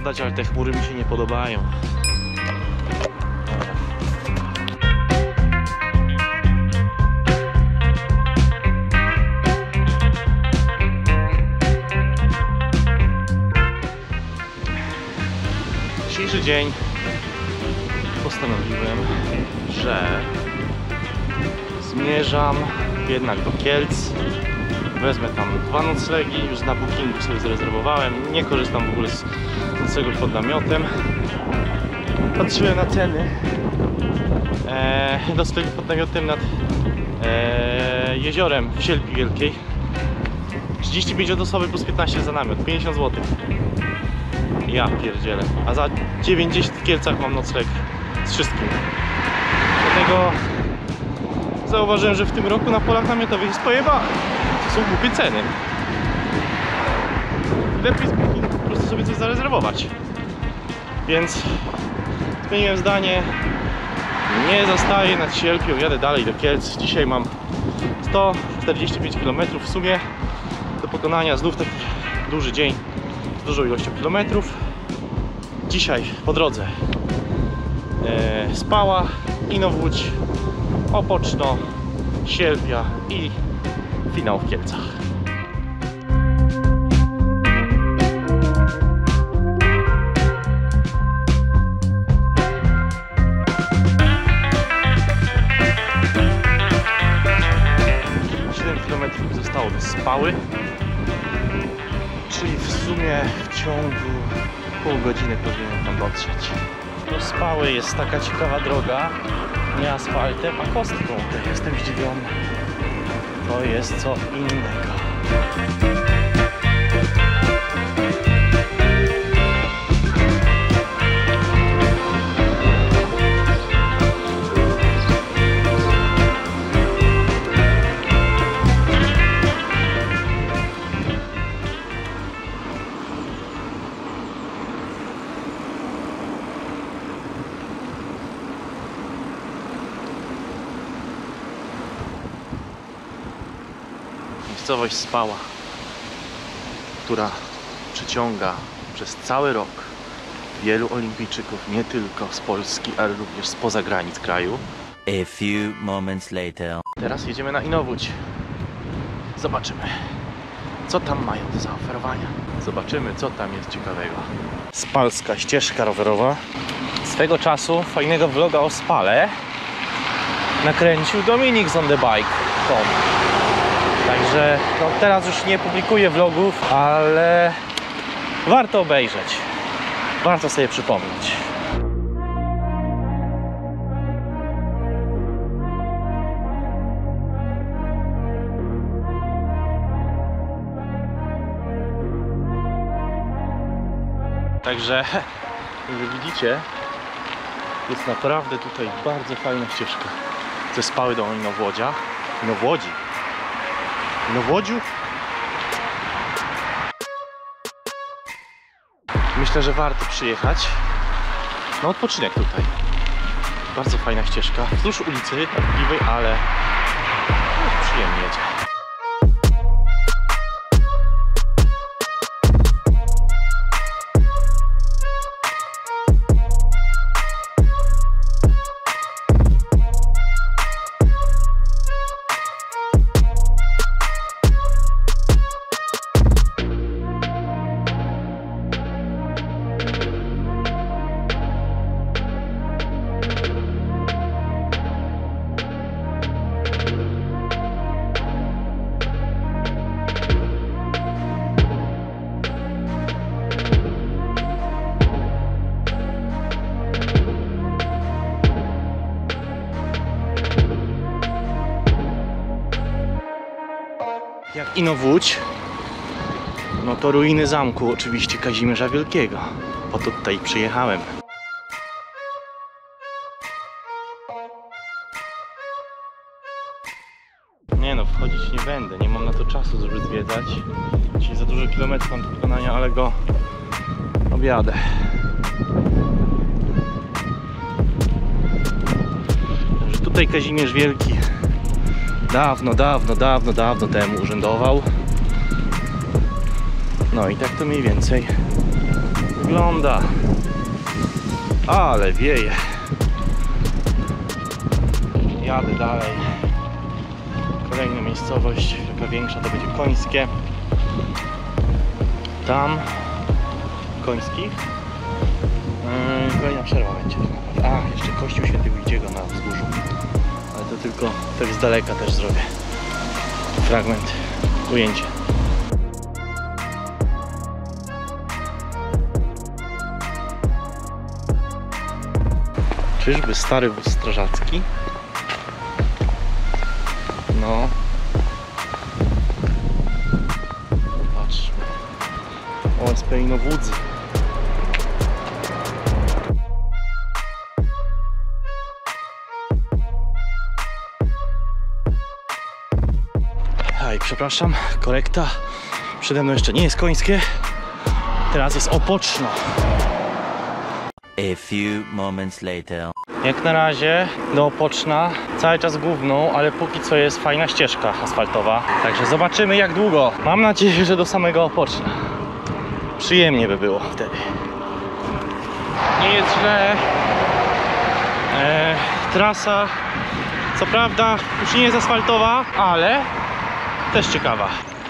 padać, ale te chmury mi się nie podobają. Dzisiejszy dzień postanowiłem, że zmierzam jednak do Kielc. Wezmę tam 2 noclegi, już na bookingu sobie zarezerwowałem. Nie korzystam w ogóle z noclegów pod namiotem. Patrzyłem na ceny noclegów pod namiotem nad jeziorem w Sielpi Wielkiej. 35 od osoby plus 15 za namiot, 50 zł. Ja pierdzielę. A za 90 w Kielcach mam nocleg z wszystkim. Dlatego zauważyłem, że w tym roku na polach namiotowych jest pojebane. To są głupie ceny. Lepiej z bookingu po prostu sobie coś zarezerwować. Więc zmieniłem zdanie. Nie zostaję nad Sielpią, jadę dalej do Kielc. Dzisiaj mam 145 km w sumie do pokonania. Znów taki duży dzień z dużą ilością kilometrów. Dzisiaj po drodze Spała, Inowłódź, Opoczno, Sielpia i finał w Kielcach. Zostało do Spały, czyli w sumie w ciągu pół godziny powinienem tam dotrzeć. Do Spały jest taka ciekawa droga, nie asfaltem, a kostką. Jestem zdziwiony. To jest co innego. 'Miejscowość Spała, która przyciąga przez cały rok wielu olimpijczyków, nie tylko z Polski, ale również spoza granic kraju. A few moments later. Teraz jedziemy na Inowłódź. Zobaczymy, co tam mają do zaoferowania. Zobaczymy, co tam jest ciekawego. Spalska ścieżka rowerowa. Swego czasu fajnego vloga o Spale nakręcił Dominik z On The Bike.com. Także no, teraz już nie publikuję vlogów, ale warto obejrzeć. Warto sobie przypomnieć. Także, jak widzicie, jest naprawdę tutaj bardzo fajna ścieżka ze Spały do Inowłodzia. Inowłodziu? Myślę, że warto przyjechać na odpoczynek tutaj. Bardzo fajna ścieżka wzdłuż ulicy Narkodliwej, ale przyjemnie jedzie. Jak Inowłódź, no to ruiny zamku oczywiście Kazimierza Wielkiego. Po to tutaj przyjechałem. Nie no, wchodzić nie będę, nie mam na to czasu, żeby zwiedzać. Dzisiaj za dużo kilometrów mam do wykonania, ale go objadę. Także tutaj Kazimierz Wielki dawno temu urzędował. No i tak to mniej więcej wygląda. Ale wieje. Jadę dalej. Kolejna miejscowość, taka większa, to będzie Końskie. Tam Końskich. Kolejna przerwa będzie. A, jeszcze Kościół Świętego Idziego na wzgórzu. Ale to tylko tak z daleka też zrobię. Fragment, ujęcie. Czyżby stary wóz strażacki? No. Patrz. OSP Inowłódzy. Aj, przepraszam, korekta. Przede mną jeszcze nie jest Końskie. Teraz jest Opoczno. A few moments later. Jak na razie do Opoczna cały czas główną, ale póki co jest fajna ścieżka asfaltowa. Także zobaczymy jak długo. Mam nadzieję, że do samego Opoczna. Przyjemnie by było wtedy. Nie jest źle. Trasa co prawda już nie jest asfaltowa, ale też ciekawa.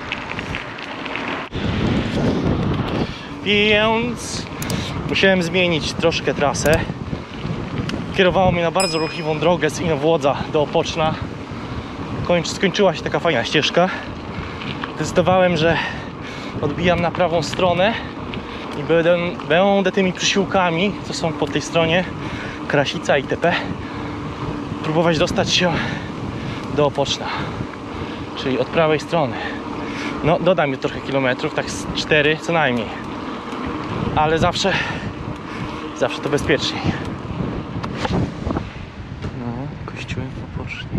Więc musiałem zmienić troszkę trasę. Kierowało mnie na bardzo ruchliwą drogę z Inowłodza do Opoczna. Skończyła się taka fajna ścieżka. Zdecydowałem, że odbijam na prawą stronę i będę tymi przysiłkami, co są po tej stronie, Krasica itp., próbować dostać się do Opoczna, czyli od prawej strony. No, dodam mi trochę kilometrów, tak z 4 co najmniej, ale zawsze to bezpieczniej. No, kościółek w Opocznie.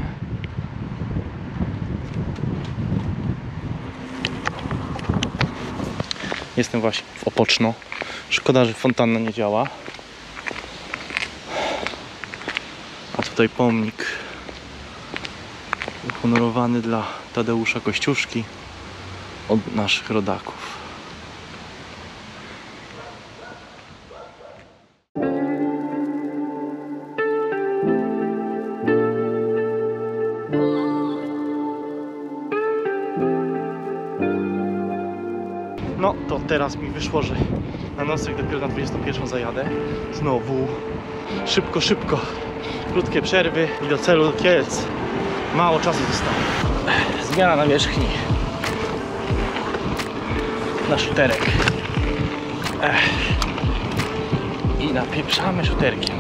Jestem właśnie w Opoczno. Szkoda, że fontanna nie działa. A tutaj pomnik uhonorowany dla Tadeusza Kościuszki od naszych rodaków. No to teraz mi wyszło, że na nosek dopiero na 21 zajadę. Znowu szybko. Krótkie przerwy i do celu, do Kielc. Mało czasu zostało. Zmiana nawierzchni na szuterek. I napieprzamy szuterkiem.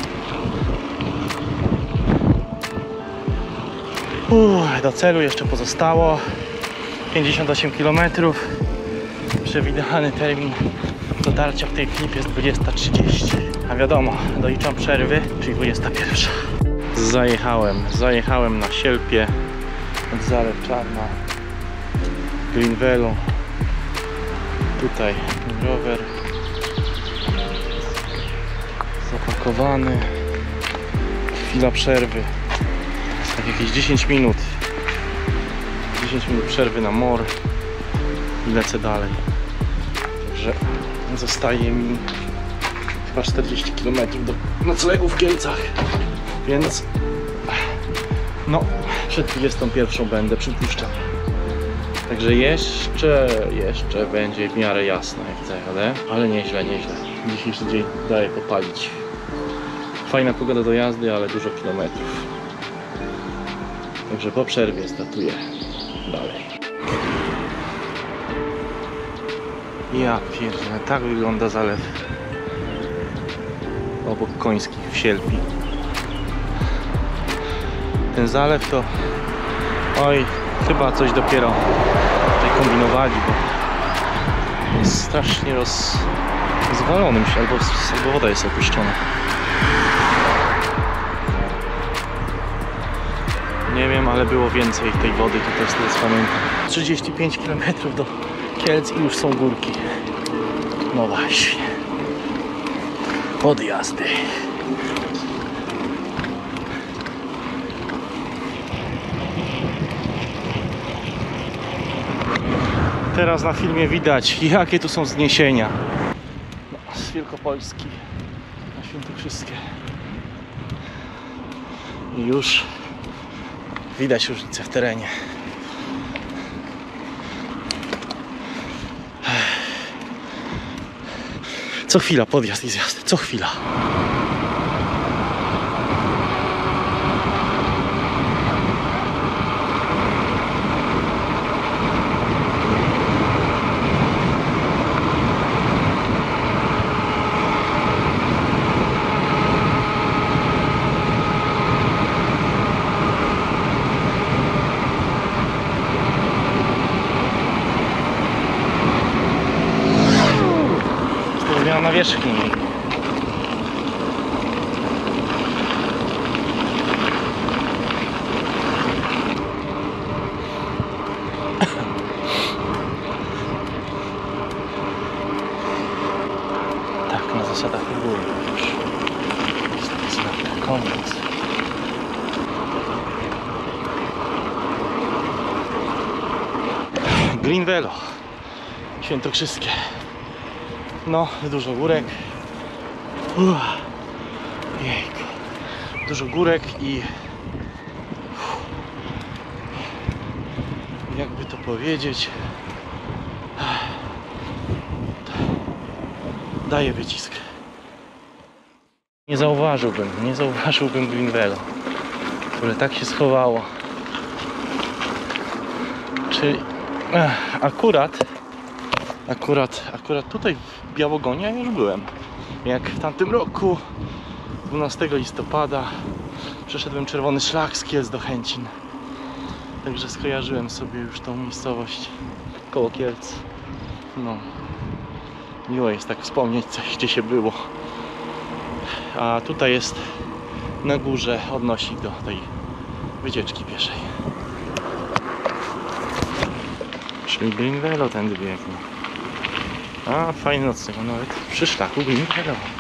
Do celu jeszcze pozostało 58 km. Przewidywany termin dotarcia w tej chwili jest 20:30. A wiadomo, doliczam przerwy, czyli 21. Zajechałem na Sielpie od Zalew Czarna, Greenwellu. Tutaj rower zapakowany. Chwila przerwy. Tak jakieś 10 minut. 10 minut przerwy na mor i lecę dalej. Także zostaje mi chyba 40 km do noclegu w Kielcach, więc no przed 21 będę, przypuszczam. Także jeszcze będzie w miarę jasno jak zajadę, ale nieźle. Dzisiejszy dzień daje popalić. Fajna pogoda do jazdy, ale dużo kilometrów. Także po przerwie startuję dalej. Ja pierdolę, tak wygląda zalew obok Końskich w Sielpi. Ten zalew to... Oj, chyba coś dopiero tutaj kombinowali, bo jest strasznie rozwalony, albo woda jest opuszczona. Nie wiem, ale było więcej tej wody tutaj, z tego co pamiętam. 35 km do Kielc i już są górki. No właśnie. Podjazdy. Teraz na filmie widać, jakie tu są zniesienia. No, Wielkopolski na Świętokrzyskie. I już widać różnicę w terenie. Co chwila podjazd i zjazd, co chwila. Zmiana nawierzchni. Tak, na zasadach reguły już jest taki znak, koniec. Green Velo Świętokrzyskie. No, dużo górek. Jejku. Dużo górek i jakby to powiedzieć, daje wycisk. Nie zauważyłbym Green Velo, które tak się schowało. Czyli akurat tutaj w Białogonie ja już byłem. Jak w tamtym roku 12 listopada przeszedłem czerwony szlak z Kielc do Chęcin. Także skojarzyłem sobie już tą miejscowość koło Kielc. No, miło jest tak wspomnieć coś, gdzie się było. A tutaj jest na górze odnośnik do tej wycieczki pieszej. Czyli Green Velo tędy biegnie. A, fajny nocny, nawet przy szlaku Green Velo.